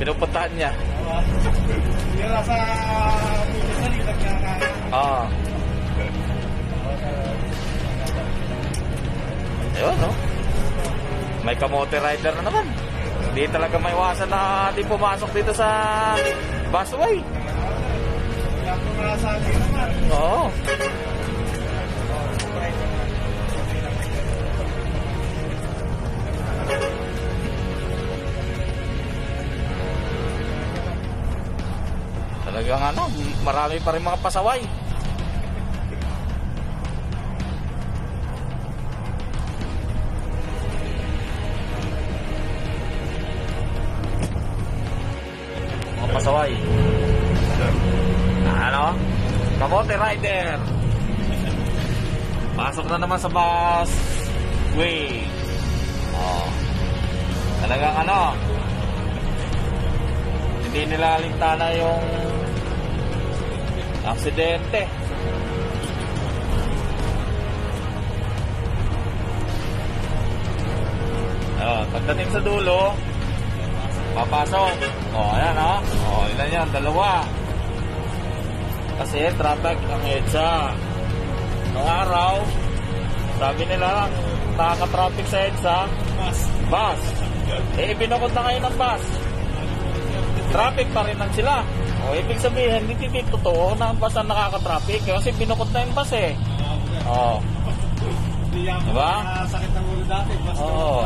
Pinupuntahan niya. Yung nasa pulis na lipat niya na. Oo. Ayun, no? May kamote rider na naman. Hindi talaga may iwasan na di pumasok dito sa busway. Kaya kung nasabi naman. Oo. Talagang ano, marami pa rin mga pasaway. Mga pasaway. Ano? Kamote rider. Pasok na naman sa bus way. Oh. Talagang ano, hindi nila lintana yung aksidente. Pagdating sa dulo, papasok. Ayan ilan yan? Dalawa. Kasi traffic ang EDSA. Noong araw, sabi nila nakaka-traffic sa EDSA bus. Binukod na kayo ng bus. Traffic pa rin lang sila. Ibig sabihin, hindi totoo na ang bus ang nakaka-traffic kasi binukod na yung bus eh. Diba? Sakit ng ulo dati. Oo.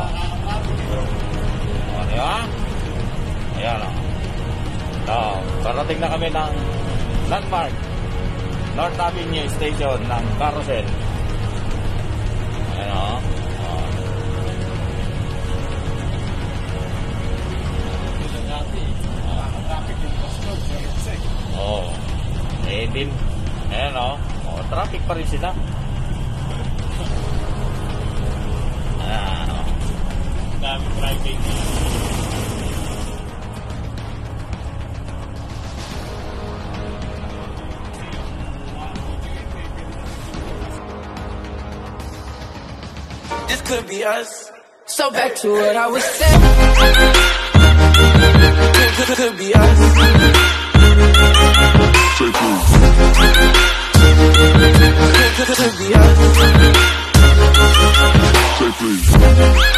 Diba? Ayan parating na kami ng landmark North Avenue Station ng Carousel. Ayan din. Ayan traffic pa rin sila. Dami driving. This could be us. So back to what I was saying. Could be us. Could be us.